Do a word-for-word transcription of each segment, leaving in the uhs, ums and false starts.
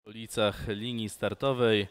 W ulicach linii startowej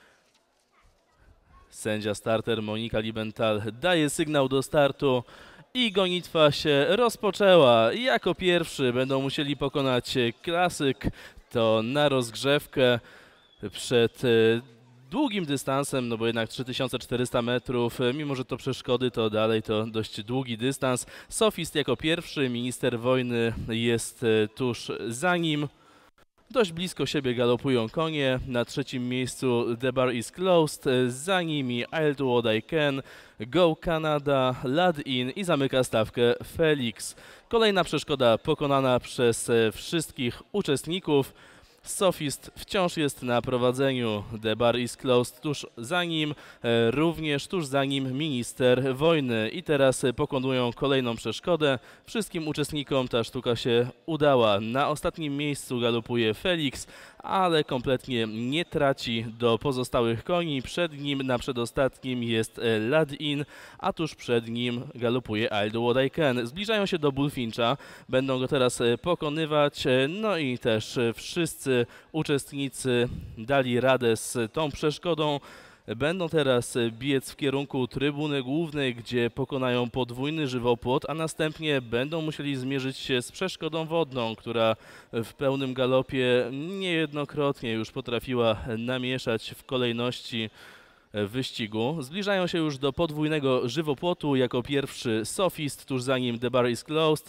sędzia starter Monika Liebenthal daje sygnał do startu i gonitwa się rozpoczęła. Jako pierwszy będą musieli pokonać klasyk, to na rozgrzewkę przed długim dystansem, no bo jednak trzy tysiące czterysta metrów, mimo że to przeszkody, to dalej to dość długi dystans. Sofist jako pierwszy, minister wojny jest tuż za nim. Dość blisko siebie galopują konie. Na trzecim miejscu The Bar is Closed, za nimi I'll Do What I Can, Go Canada, Lad In i zamyka stawkę Felix. Kolejna przeszkoda pokonana przez wszystkich uczestników. Sofist wciąż jest na prowadzeniu, The Bar is Closed tuż za nim, również tuż za nim minister wojny. I teraz pokonują kolejną przeszkodę. Wszystkim uczestnikom ta sztuka się udała. Na ostatnim miejscu galopuje Felix, ale kompletnie nie traci do pozostałych koni. Przed nim na przedostatnim jest Lad In, a tuż przed nim galopuje I'll Do What I Can. Zbliżają się do Bullfincha, będą go teraz pokonywać, no i też wszyscy uczestnicy dali radę z tą przeszkodą. Będą teraz biec w kierunku trybuny głównej, gdzie pokonają podwójny żywopłot, a następnie będą musieli zmierzyć się z przeszkodą wodną, która w pełnym galopie niejednokrotnie już potrafiła namieszać w kolejności wyścigu. Zbliżają się już do podwójnego żywopłotu. Jako pierwszy Sofist, tuż za nim The Bar is Closed,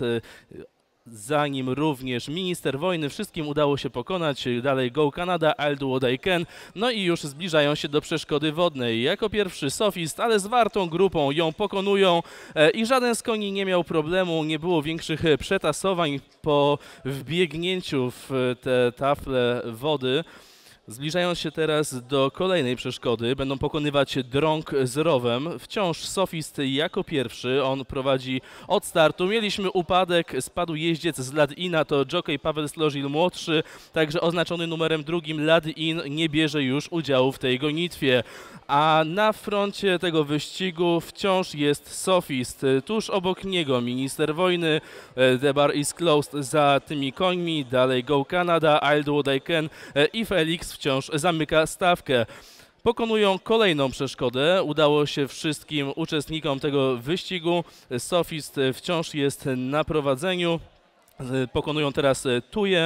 za nim również minister wojny. Wszystkim udało się pokonać. Dalej Go Canada, I'll Do What I Can. No i już zbliżają się do przeszkody wodnej. Jako pierwszy Sofist, ale z wartą grupą ją pokonują i żaden z koni nie miał problemu. Nie było większych przetasowań po wbiegnięciu w te tafle wody. Zbliżając się teraz do kolejnej przeszkody, będą pokonywać drąg z rowem. Wciąż Sofist jako pierwszy, on prowadzi od startu. Mieliśmy upadek, spadł jeździec z Lad Ina, to jockey Paweł Slożil młodszy, także oznaczony numerem drugim Lad In nie bierze już udziału w tej gonitwie. A na froncie tego wyścigu wciąż jest Sofist. Tuż obok niego minister wojny, The Bar is Closed za tymi końmi, dalej Go Canada, I'll Do What I Can i Felix wciąż zamyka stawkę. Pokonują kolejną przeszkodę. Udało się wszystkim uczestnikom tego wyścigu. Sofist wciąż jest na prowadzeniu. Pokonują teraz Tuje.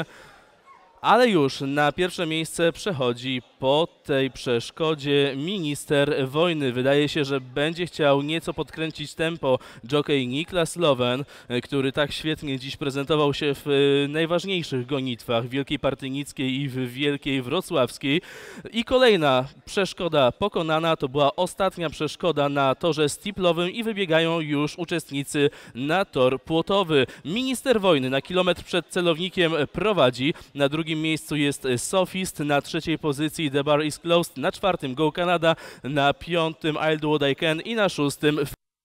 Ale już na pierwsze miejsce przechodzi po tej przeszkodzie minister wojny. Wydaje się, że będzie chciał nieco podkręcić tempo jockey Niklas Loven, który tak świetnie dziś prezentował się w najważniejszych gonitwach w Wielkiej Partynickiej i w Wielkiej Wrocławskiej. I kolejna przeszkoda pokonana, to była ostatnia przeszkoda na torze steeplowym i wybiegają już uczestnicy na tor płotowy. Minister wojny na kilometr przed celownikiem prowadzi, na drugim miejscu jest Sofist, na trzeciej pozycji The Bar is Closed, na czwartym Go Canada, na piątym I'll Do What I Can i na szóstym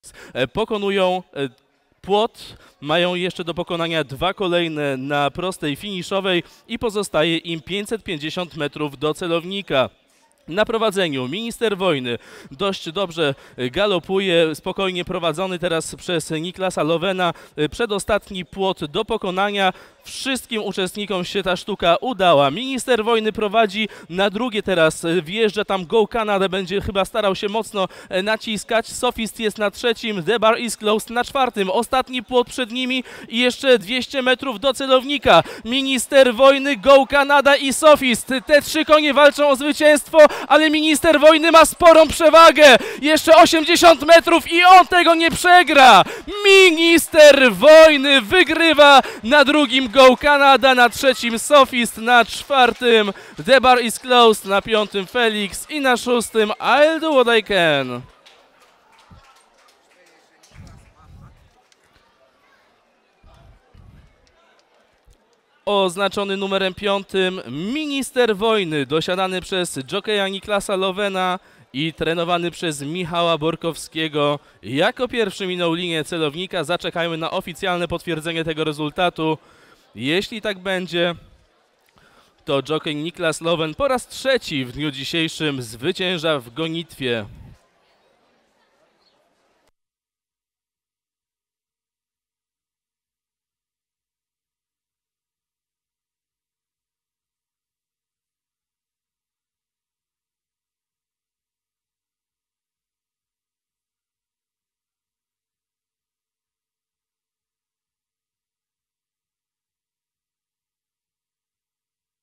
pokonują płot. Mają jeszcze do pokonania dwa kolejne na prostej finiszowej i pozostaje im pięćset pięćdziesiąt metrów do celownika. Na prowadzeniu minister wojny dość dobrze galopuje, spokojnie prowadzony teraz przez Niklasa Lovena. Przedostatni płot do pokonania. Wszystkim uczestnikom się ta sztuka udała. Minister wojny prowadzi, na drugie teraz wjeżdża tam Go Canada, będzie chyba starał się mocno naciskać. Sofist jest na trzecim, The Bar is Closed na czwartym. Ostatni płot przed nimi i jeszcze dwieście metrów do celownika. Minister wojny, Go Canada i Sofist. Te trzy konie walczą o zwycięstwo, ale minister wojny ma sporą przewagę. Jeszcze osiemdziesiąt metrów i on tego nie przegra. Minister wojny wygrywa, na drugim Go Canada, na trzecim Sofist, na czwartym The Bar is Closed, na piątym Felix i na szóstym I'll Do What I Can. Oznaczony numerem piątym minister wojny, dosiadany przez jockeya Niklasa Lovena i trenowany przez Michała Borkowskiego. Jako pierwszy minął linię celownika. Zaczekajmy na oficjalne potwierdzenie tego rezultatu. Jeśli tak będzie, to jockey Niklas Loven po raz trzeci w dniu dzisiejszym zwycięża w gonitwie.